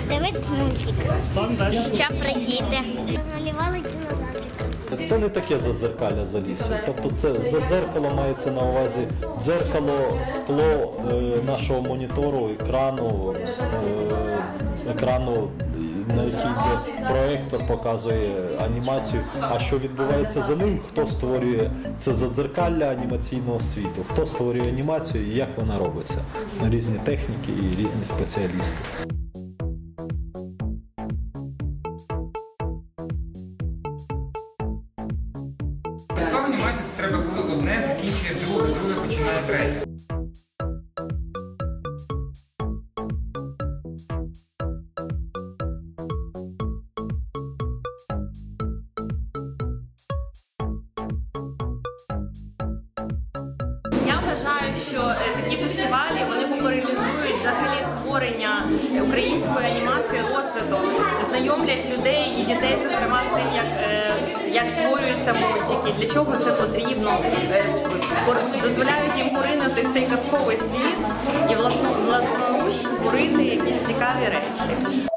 дивитися мультик. Що придіти. Малювали динозаврика. Це не таке задзеркалля за лісом. Тобто це за дзеркало мається на увазі дзеркало, скло нашого монітору, екрану, на який проєктор показує анімацію. А що відбувається за ним, хто створює це задзеркалля анімаційного світу, хто створює анімацію і як вона робиться. Різні техніки і різні спеціалісти. Військова анімація – це треба, коли одне закінчує друге, друге починає третє. Я вважаю, що такі фестивалі вони популяризують взагалі створення української анімації, розвиток, знайомлять людей і дітей, зокрема, з тим, як створюються мультики, для чого це потрібно, дозволяють їм поринути в цей казковий світ і власноруч створити якісь цікаві речі.